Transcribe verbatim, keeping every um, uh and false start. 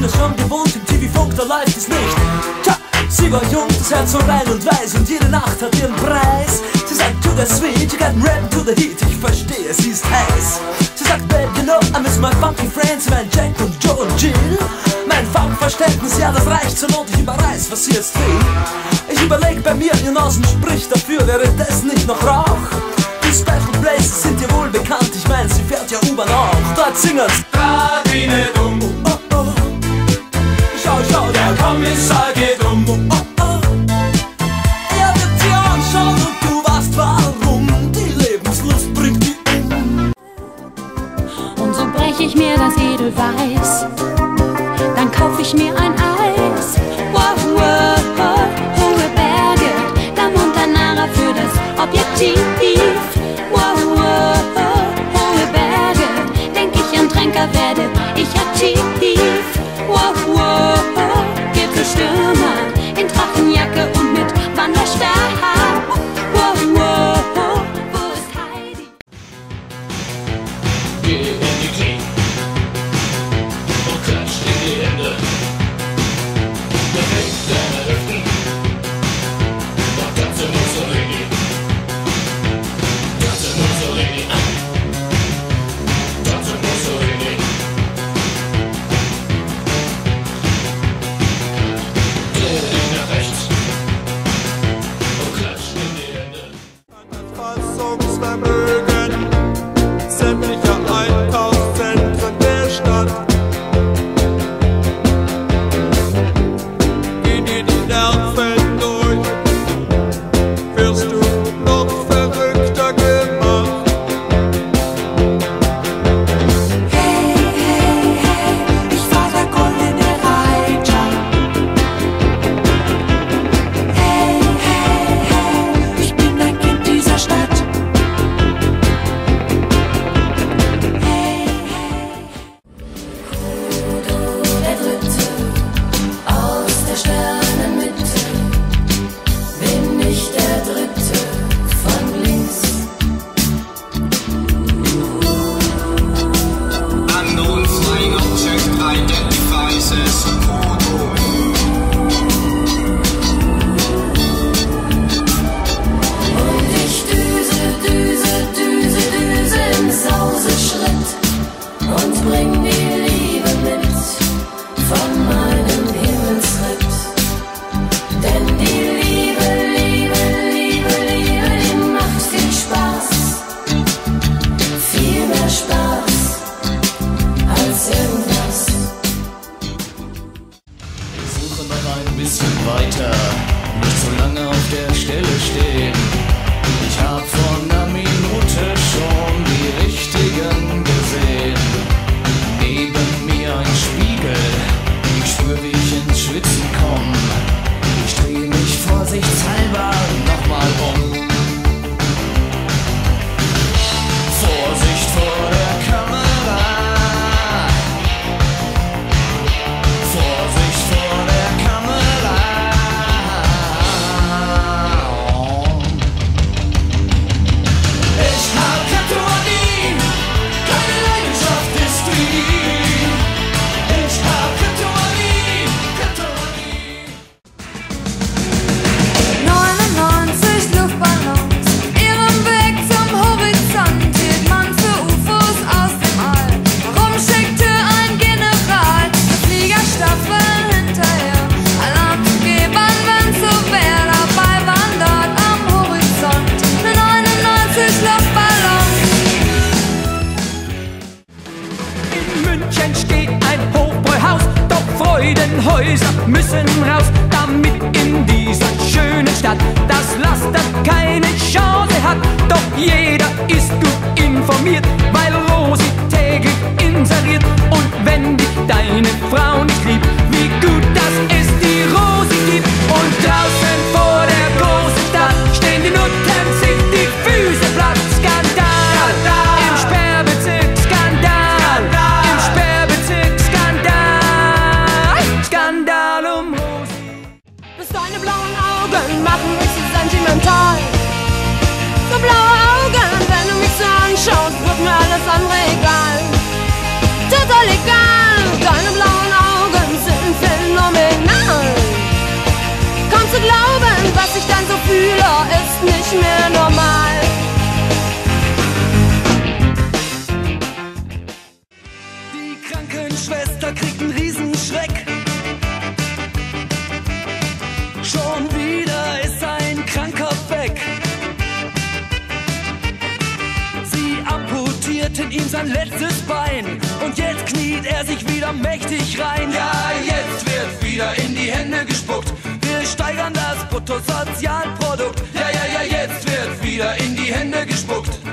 es schon gewohnt, im T V-Funk, da läuft es nicht. Tja, sie war jung, das Herz so rein und weiß, und jede Nacht hat ihren Preis. Sie sagt, to the sweet, you got rap to the heat, ich verstehe, sie ist heiß. Sie sagt, babe, you know, I miss my funky friends, mein Jack und Joe und Jill. Mein Funkverständnis, ja, das reicht zur Not, ich überreiß, was sie jetzt will. Ich überleg bei mir, ihr Nasen spricht dafür, wäre das nicht noch Rauch? Die Special Places sind dir wohl bekannt, ich mein, sie fährt ja U-Bahn auch. Dort singen's Fahr die nicht um, oh, oh. Schau, schau, der Kommissar geht um. oh, oh. Er wird dir anschauen und du weißt warum. Die Lebenslust bringt die um. Und so brech ich mir das Edelweiß, dann kauf ich mir ein Eis. Wow, wow, hohe Berge, der Montanara für das Objektiv. Wow, wow, hohe Berge, denk ich an Tränker, werde ich aktiv. Wow, wow, Gipfelstürmer in Drachenjacke und mit Wanderstab. Wow, wow, wo ist Heidi? Geh in die Knie und klatscht in die Hände. Beweg deine Hüften und tanze Mussolini. Tanze Mussolini. Tanze Mussolini. Dreh dich nach rechts und klatscht in die Hände. Fassungsvermögen sämtlicher Einkaufszentren der Stadt. Geh dir die Nerven durch, wirst du noch verrückter gemacht. Hey, hey, hey, ich war der goldene Reiter. Hey, hey, hey, ich bin ein Kind dieser Stadt. Hey, hey. Udo der Dritte aus der Sternenmitte, bin ich der Dritte von links. Unknown flying object identifies as Kodo. Und ich düse, düse, düse, düse im Sauseschritt und bring die Liebe mit von meinem Himmelsritt. Denn die Liebe, Liebe, Liebe, Liebe, die macht viel Spaß. Viel mehr Spaß als irgendwas. Ich suche noch ein bisschen weiter, nicht so lange auf der Stelle stehen. Ich hab vor einer Minute schon die richtigen gesehen. Neben mir ein Spiegel, ich spür, wie ich ins Schwitzen komm. Ich dreh mich vorsichtshalber nochmal um. Vorsicht vor der Kamera. Vorsicht vor der Kamera. Ich hab Kleptomanie, keine Leidenschaft ist Trieb. Ich hab Kleptomanie, Kleptomanie. neunundneunzig Luftballons, ihrem Weg zum Horizont hielt man für U F Os aus dem All. Warum schickte ein General eine Fliegerstaffel hinterher? Alarm zu geben, wenn's so wär, dabei waren dort am Horizont nur neunundneunzig Luftballons. In München steht ein Hochbräuhaus, doch Freudenhäuser müssen raus, damit in dieser schönen Stadt das Laster keine Chance hat. Doch jeder ist gut informiert, weil Rosi täglich inseriert. Und wenn dich deine Frau nicht liebt, wie gut, dass es die Rosi gibt. Und draußen vor der großen Stadt stehen die Nutten, sich die Füße platt. Skandal im Sperrbezirk, Skandal im Sperrbezirk, Skandal, Skandal um Rosi. Bis deine blauen Augen machen mich so sentimental. So blaue Augen, wenn du mich so anschaust, wird mir alles andere egal. Total egal, deine blauen Augen Krankenschwester kriegt einen Riesenschreck. Schon wieder ist ein Kranker weg. Sie amputierten ihm sein letztes Bein und jetzt kniet er sich wieder mächtig rein. Ja, jetzt wird wieder in die Hände gespuckt. Wir steigern das Bruttosozialprodukt. Ja, ja, ja, jetzt wird wieder in die Hände gespuckt.